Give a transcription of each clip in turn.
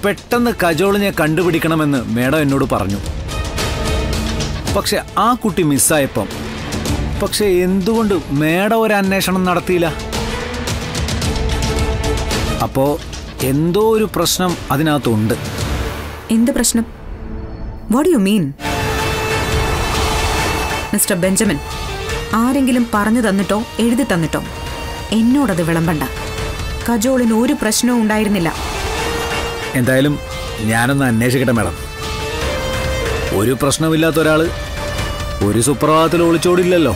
പെട്ടെന്ന് കജോളിനെ കണ്ടുപിടിക്കണമെന്ന് മേഡം എന്നോട് പറഞ്ഞു. പക്ഷെ ആ കുട്ടി മിസ്സായപ്പം പക്ഷെ എന്തുകൊണ്ട് മേഡം ഒരു അന്വേഷണം നടത്തിയില്ല? അപ്പോ എന്തോ ഒരു പ്രശ്നം അതിനകത്തുണ്ട്. എന്ത് പ്രശ്നം? What you mean? Mister Benjamin, ആരെങ്കിലും പറഞ്ഞു തന്നിട്ടോ എഴുതി തന്നിട്ടോ എന്നോടത് വിളമ്പണ്ട. കജോളിന് ഒരു പ്രശ്നവും ഉണ്ടായിരുന്നില്ല. എന്തായാലും ഞാനൊന്ന് അന്വേഷിക്കട്ടെ മേഡം. ഒരു പ്രശ്നമില്ലാത്ത ഒരാള് ഒരു സുപ്രഭാതത്തിൽ ഒളിച്ചോടില്ലല്ലോ.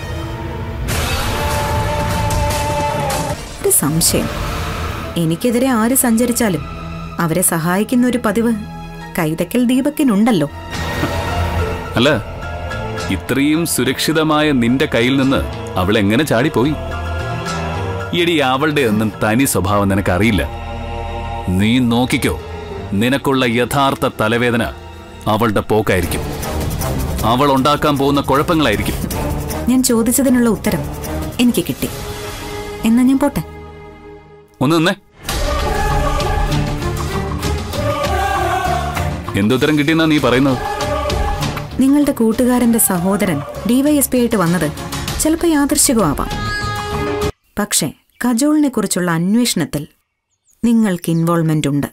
ഒരു സംശയം, എനിക്കെതിരെ ആര് സഞ്ചരിച്ചാലും അവരെ സഹായിക്കുന്ന ഒരു പതിവ് കൈതക്കൽ ദീപക്കിനുണ്ടല്ലോ. അല്ല, ഇത്രയും സുരക്ഷിതമായ നിന്റെ കയ്യിൽ നിന്ന് അവൾ എങ്ങനെ ചാടിപ്പോയി? എടി, അവളുടെ ഒന്നും തനി സ്വഭാവം നിനക്കറിയില്ല. നീ നോക്കിക്കോ, നിനക്കുള്ള യഥാർത്ഥ തലവേദന അവളുടെ പോക്കായിരിക്കും. അവൾ ഉണ്ടാക്കാൻ പോകുന്ന കുഴപ്പങ്ങളായിരിക്കും. ഞാൻ ചോദിച്ചതിനുള്ള ഉത്തരം എനിക്ക് കിട്ടി. എന്നാ ഞാൻ പോട്ടെ. ഒന്ന് നിന്നേ. എന്തുത്തരം കിട്ടിയെന്നാ നീ പറയുന്നത്? നിങ്ങളുടെ കൂട്ടുകാരന്റെ സഹോദരൻ ഡിവൈഎസ്പി ആയിട്ട് വന്നത് ചിലപ്പോൾ യാദൃശ്ചികമാവാം. പക്ഷേ കജോളിനെ കുറിച്ചുള്ള അന്വേഷണത്തിൽ നിങ്ങൾക്ക് ഇൻവോൾവ്മെന്റ് ഉണ്ട്.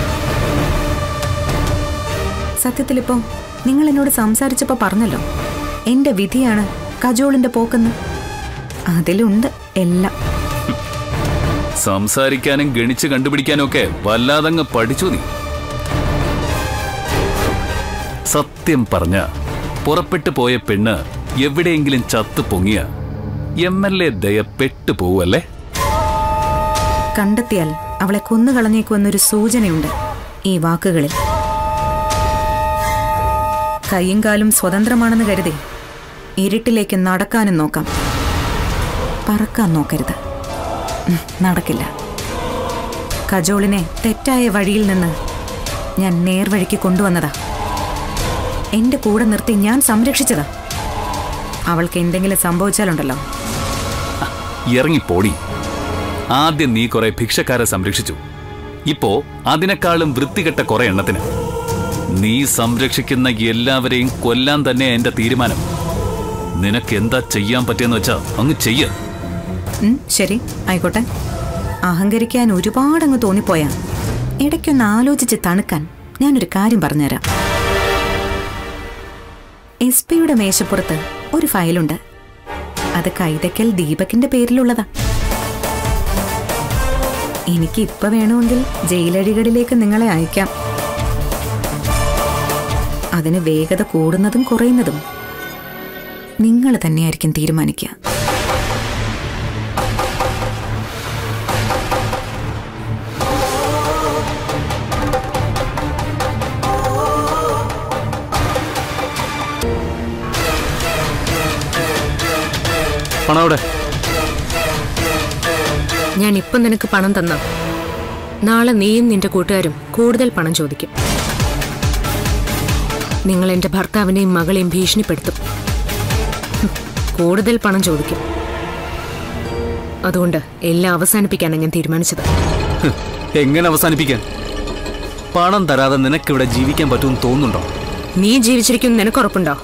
സത്യത്തിലിപ്പോ നിങ്ങൾ എന്നോട് സംസാരിച്ചപ്പോ പറഞ്ഞല്ലോ, എന്റെ വിധിയാണ് കജോളിന്റെ പോക്കെന്ന്. അതിലുണ്ട് എല്ലാം. സംസാരിക്കാനും ഗണിച്ച് കണ്ടുപിടിക്കാനും ഒക്കെ വല്ലാതങ്ങ് പഠിച്ചു നീ. സത്യം പറഞ്ഞ പുറപ്പെട്ടു പോയ പെണ്ണ് എവിടെയെങ്കിലും ചത്തു പൊങ്ങിയ MLA ദയ പെട്ടുപോവല്ലേ? കണ്ടെത്തിയാൽ അവളെ കൊന്നുകളഞ്ഞേക്കുമെന്നൊരു സൂചനയുണ്ട് ഈ വാക്കുകളിൽ. കൈയും കാലും സ്വതന്ത്രമാണെന്ന് കരുതി ഇരുട്ടിലേക്ക് നടക്കാനും നോക്കാം, പറക്കാൻ നോക്കരുത്. നടക്കില്ല. കജോളിനെ തെറ്റായ വഴിയിൽ നിന്ന് ഞാൻ നേർവഴിക്ക് കൊണ്ടുവന്നതാ. എന്റെ കൂടെ നിർത്തി ഞാൻ സംരക്ഷിച്ചതാ. അവൾക്ക് എന്തെങ്കിലും സംഭവിച്ചാലുണ്ടല്ലോ. ഇറങ്ങിപ്പോടി. ആദ്യം നീ കുറെ ഭിക്ഷക്കാരെ സംരക്ഷിച്ചു. ഇപ്പോ അതിനേക്കാളും വൃത്തികെട്ട കുറെ എണ്ണത്തിന്. നീ സംരക്ഷിക്കുന്ന എല്ലാവരെയും കൊല്ലാൻ തന്നെ എന്റെ തീരുമാനം. നിനക്ക് എന്താ ചെയ്യാൻ പറ്റിയെന്ന് വെച്ചാ അങ്ങ് ചെയ്യ. ശരി, ആയിക്കോട്ടെ. അഹങ്കരിക്കാൻ ഒരുപാടങ്ങ് തോന്നിപ്പോയാ ഇടയ്ക്കൊന്ന് ആലോചിച്ച് തണുക്കാൻ ഞാനൊരു കാര്യം പറഞ്ഞുതരാം. SP-യുടെ മേശപ്പുറത്ത് ഒരു ഫയലുണ്ട്. അത് കൈതക്കൽ ദീപകിന്റെ പേരിലുള്ളതാ. എനിക്ക് ഇപ്പൊ വേണമെങ്കിൽ ജയിലഴികളിലേക്ക് നിങ്ങളെ അയക്കാം. അതിന് വേഗത കൂടുന്നതും കുറയുന്നതും നിങ്ങൾ തന്നെയായിരിക്കും തീരുമാനിക്കുക. ഞാൻ ഇപ്പം നിനക്ക് പണം തന്ന നാളെ നീയും നിന്റെ കൂട്ടുകാരും കൂടുതൽ പണം ചോദിക്കും. നിങ്ങൾ എന്റെ ഭർത്താവിനെയും മകളെയും ഭീഷണിപ്പെടുത്തും. കൂടുതൽ പണം ചോദിക്കും. അതുകൊണ്ട് എല്ലാം അവസാനിപ്പിക്കാനാണ് ഞാൻ തീരുമാനിച്ചത്. എങ്ങനെ അവസാനിപ്പിക്കാൻ? പണം തരാതെ നിനക്കിവിടെ ജീവിക്കാൻ പറ്റുമെന്ന് തോന്നുന്നുണ്ടോ? നീ ജീവിച്ചിരിക്കും നിനക്ക് ഉറപ്പുണ്ടോ?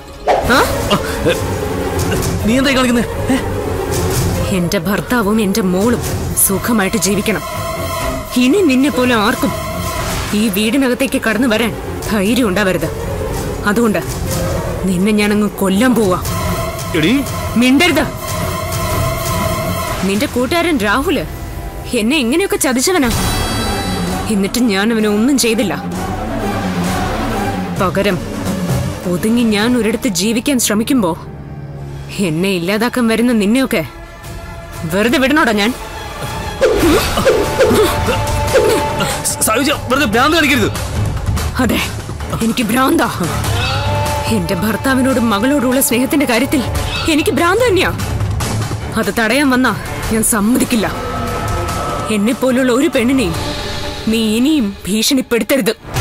നീ എന്തായി കളിക്കുന്നേ? എന്റെ ഭർത്താവും എന്റെ മോളും സുഖമായിട്ട് ജീവിക്കണം. ഇനി നിന്നെ പോലെ ആർക്കും ഈ വീടിനകത്തേക്ക് കടന്നു വരാൻ ധൈര്യം ഉണ്ടാവരുത്. അതുകൊണ്ട് നിന്നെ ഞാനങ്ങ് കൊല്ലാൻ പോവാ. മിണ്ടരുത്. നിന്റെ കൂട്ടുകാരൻ രാഹുല് എന്നെ എങ്ങനെയൊക്കെ ചതിച്ചവനാ. എന്നിട്ട് ഞാൻ അവനെ ഒന്നും ചെയ്തില്ല. പകരം ഒതുങ്ങി ഞാൻ ഒരിടത്ത് ജീവിക്കാൻ ശ്രമിക്കുമ്പോ എന്നെ ഇല്ലാതാക്കാൻ വരുന്ന നിന്നെയൊക്കെ വെറുതെ വിടണോടാ ഞാൻ? അതെ, എനിക്ക് ഭ്രാന്താ. എന്റെ ഭർത്താവിനോടും മകളോടുള്ള സ്നേഹത്തിന്റെ കാര്യത്തിൽ എനിക്ക് ഭ്രാന്ത് തന്നെയാ. അത് തടയാൻ വന്നാ ഞാൻ സമ്മതിക്കില്ല. എന്നെ പോലുള്ള ഒരു പെണ്ണിനെയും നീ ഇനിയും ഭീഷണിപ്പെടുത്തരുത്.